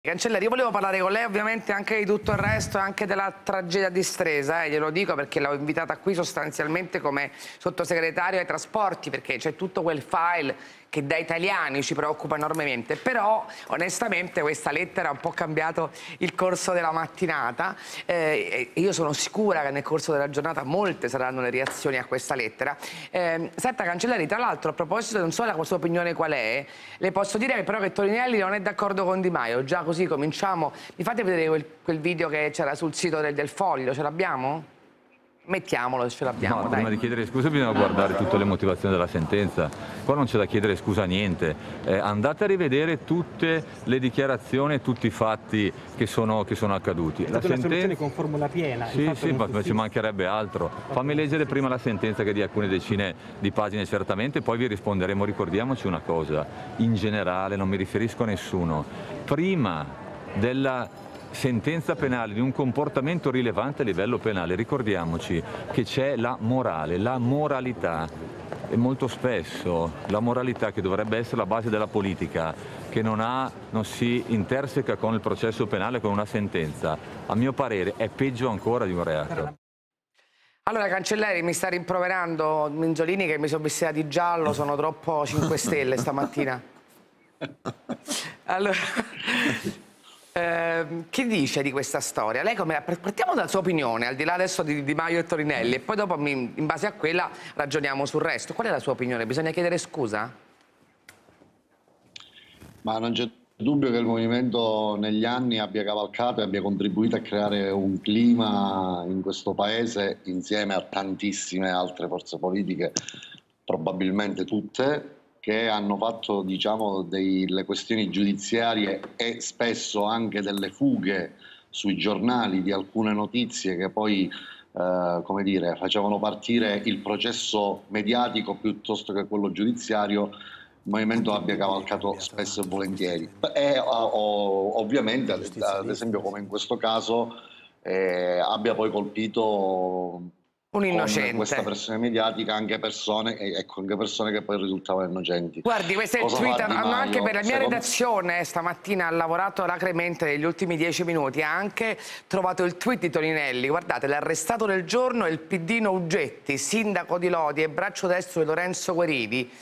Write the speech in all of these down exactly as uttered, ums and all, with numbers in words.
Cancellieri, io volevo parlare con lei ovviamente anche di tutto il resto e anche della tragedia di Stresa, eh, glielo dico perché l'ho invitata qui sostanzialmente come sottosegretario ai trasporti, perché c'è tutto quel file che da italiani ci preoccupa enormemente, però onestamente questa lettera ha un po' cambiato il corso della mattinata eh, e io sono sicura che nel corso della giornata molte saranno le reazioni a questa lettera. Eh, senta Cancellieri, tra l'altro a proposito, non so la sua opinione qual è, le posso dire che però che Toninelli non è d'accordo con Di Maio, già così cominciamo. Mi fate vedere quel, quel video che c'era sul sito del, del Foglio, ce l'abbiamo? Mettiamolo se ce l'abbiamo. No, prima di chiedere scusa bisogna guardare tutte le motivazioni della sentenza. Qua non c'è da chiedere scusa a niente. Eh, andate a rivedere tutte le dichiarazioni e tutti i fatti che sono, che sono accaduti. È stata una soluzione con formula piena. Sì, sì, ma ci mancherebbe altro. Fammi leggere prima la sentenza che è di alcune decine di pagine certamente, poi vi risponderemo. Ricordiamoci una cosa, in generale non mi riferisco a nessuno. Prima della sentenza penale di un comportamento rilevante a livello penale, ricordiamoci che c'è la morale, la moralità e molto spesso la moralità, che dovrebbe essere la base della politica, che non, ha, non si interseca con il processo penale, con una sentenza, a mio parere è peggio ancora di un reato. Allora Cancellieri, mi sta rimproverando Minzolini che mi sono vestita di giallo, sono troppo cinque stelle stamattina. Allora... Eh, che dice di questa storia? Lei come, partiamo dalla sua opinione, al di là adesso di Di Maio e Toninelli, e poi dopo in base a quella ragioniamo sul resto. Qual è la sua opinione? Bisogna chiedere scusa? Ma non c'è dubbio che il movimento negli anni abbia cavalcato e abbia contribuito a creare un clima in questo paese, insieme a tantissime altre forze politiche, probabilmente tutte, che hanno fatto, diciamo, delle questioni giudiziarie e spesso anche delle fughe sui giornali di alcune notizie che poi, eh, come dire, facevano partire il processo mediatico piuttosto che quello giudiziario. Il movimento abbia cavalcato spesso e volentieri. E o, ovviamente, ad, ad esempio come in questo caso, eh, abbia poi colpito... un innocente. Con questa pressione mediatica anche persone, ecco, anche persone che poi risultavano innocenti. Guardi, queste tweet hanno anche per la mia redazione stamattina ha lavorato alacremente negli ultimi dieci minuti, ha anche trovato il tweet di Toninelli. Guardate, l'arrestato del giorno è il piddino Uggetti, sindaco di Lodi e braccio destro di Lorenzo Guerini.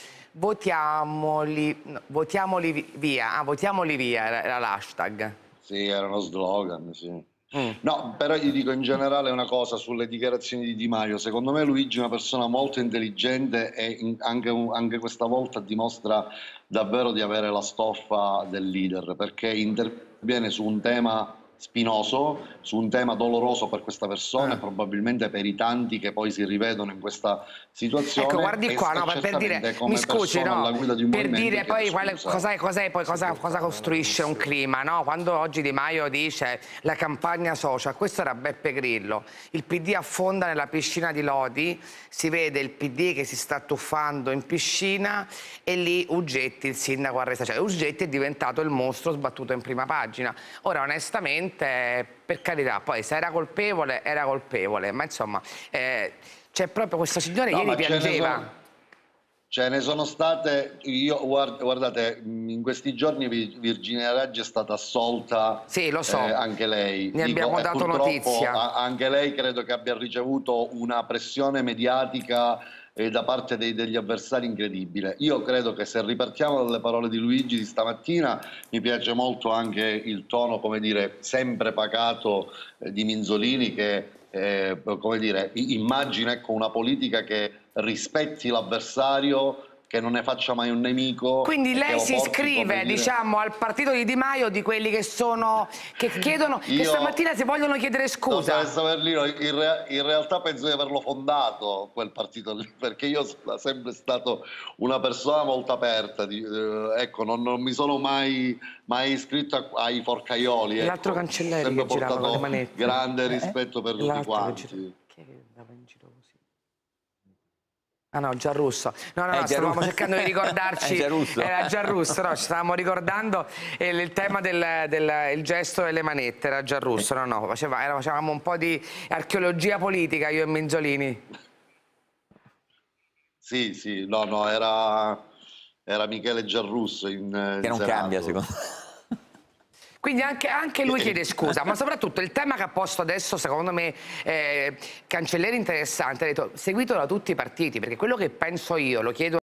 Votiamoli, no, votiamoli via, ah, votiamoli via era l'hashtag. Sì, era uno slogan, sì. Mm. No, però gli dico in generale una cosa sulle dichiarazioni di Di Maio. Secondo me Luigi è una persona molto intelligente e in, anche, anche questa volta dimostra davvero di avere la stoffa del leader, perché interviene su un tema spinoso, su un tema doloroso per questa persona eh. e probabilmente per i tanti che poi si rivedono in questa situazione. Ecco, guardi qua, no, per dire, mi scusi, no, per dire poi quale, cosa, cosa, poi cosa, cosa costruisce un clima, no? Quando oggi Di Maio dice la campagna social, questo era Beppe Grillo, il P D affonda nella piscina di Lodi, si vede il P D che si sta tuffando in piscina e lì Uggetti, il sindaco arresta, cioè Uggetti è diventato il mostro sbattuto in prima pagina. Ora onestamente, per carità, poi se era colpevole era colpevole, ma insomma eh, c'è proprio questo signore, no, ieri piangeva. Ce ne sono state, io guard, guardate, in questi giorni Virginia Raggi è stata assolta, sì, lo so, eh, anche lei. ne Dico, abbiamo dato notizia. Anche lei credo che abbia ricevuto una pressione mediatica eh, da parte dei, degli avversari incredibile. Io credo che se ripartiamo dalle parole di Luigi di stamattina, mi piace molto anche il tono, come dire, sempre pacato eh, di Minzolini che... Eh, come dire, immagina, ecco, una politica che rispetti l'avversario, che non ne faccia mai un nemico. Quindi lei si porti, iscrive, dire... diciamo, al partito di Di Maio, di quelli che sono che chiedono, Io, che stamattina si vogliono chiedere scusa. Berlino, in, re, in realtà penso di averlo fondato quel partito lì, perché io sono sempre stato una persona molto aperta, di, eh, ecco, non, non mi sono mai, mai iscritto a, ai forcaioli. L'altro ecco. Cancellieri che girava con le manette. Grande rispetto eh? per tutti quanti. Chi è che andava in giro così? Ah no, Giarrusso. No, no, no, eh, stavamo cercando di ricordarci. Giarrusso. Era Giarrusso, no, ci stavamo ricordando eh, il tema del, del il gesto delle manette, era Giarrusso, no, no, faceva, era, facevamo un po' di archeologia politica io e Minzolini. Sì, sì, no, no, era, era Michele Giarrusso in, in che non Senato. cambia secondo me. Quindi anche, anche lui chiede scusa, ma soprattutto il tema che ha posto adesso, secondo me, eh, Cancellieri interessante, ha detto seguito da tutti i partiti, perché quello che penso io, lo chiedo